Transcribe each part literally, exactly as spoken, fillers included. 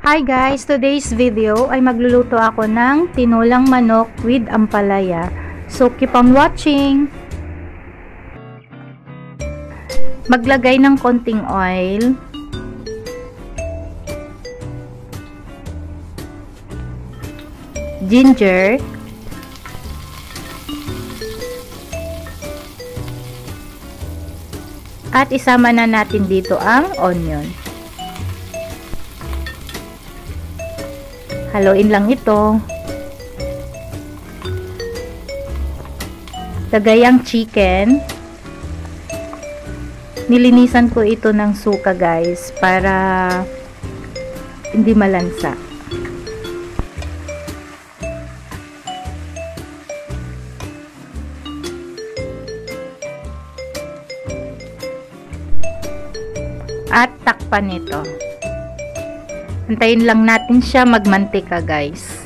Hi guys! Today's video ay magluluto ako ng tinulang manok with ampalaya. So keep on watching! Maglagay ng konting oil. Ginger. At isama na natin dito ang onion. Haluin lang ito. Lagay ang chicken. Nilinisan ko ito ng suka guys para hindi malansa. At takpan ito. Antayin lang natin siya magmantika guys.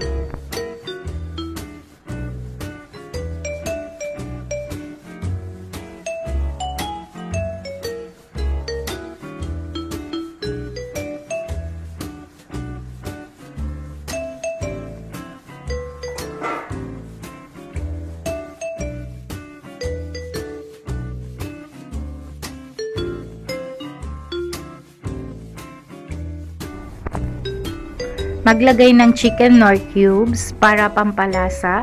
Maglagay ng chicken nor cubes para pampalasa.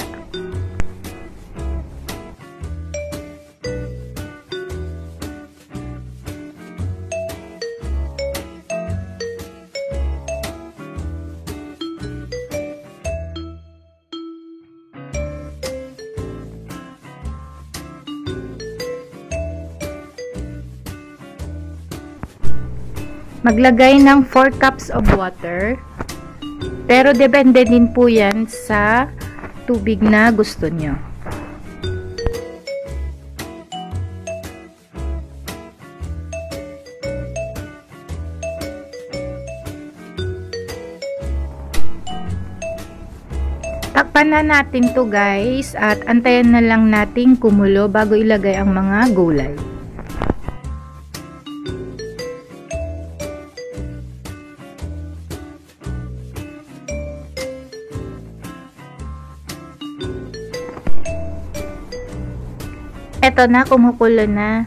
Maglagay ng four cups of water. Pero depende din po yan sa tubig na gusto nyo. Takpan na natin to guys at antayin na lang natin kumulo bago ilagay ang mga gulay. Eto na, kumukulo na.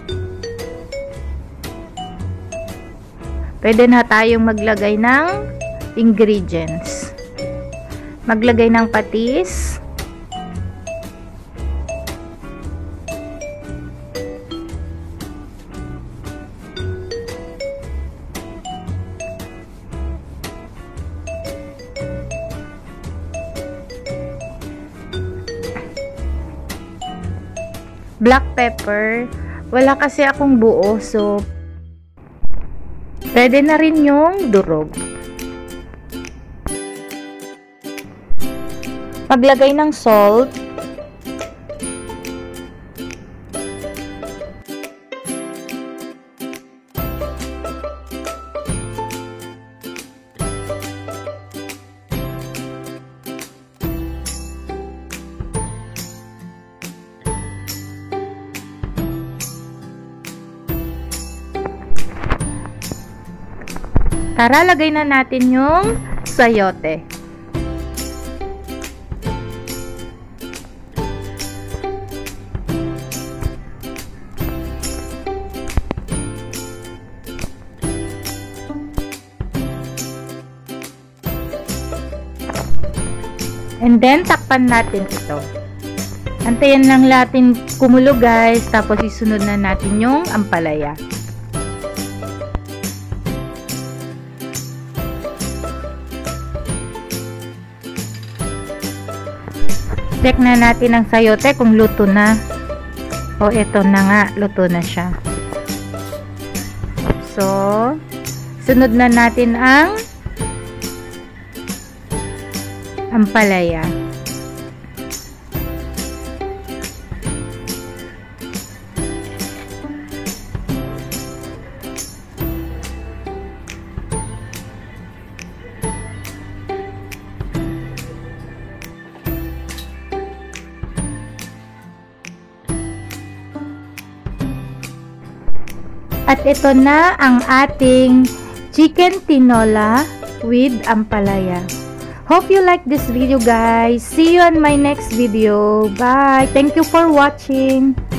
Pwede na tayong maglagay ng ingredients. Maglagay ng patis. Black pepper. Wala kasi akong buo, so pwede na rin yung durog. Maglagay ng salt. Tara, lagay na natin yung sayote. And then, takpan natin ito. Antayin lang natin kumulo guys, tapos isunod na natin yung ampalaya. Check na natin ang sayote kung luto na. O, eto na nga, luto na siya. So, sunod na natin ang ampalaya. At ito na ang ating chicken tinola with ampalaya. Hope you like this video, guys. See you on my next video. Bye. Thank you for watching.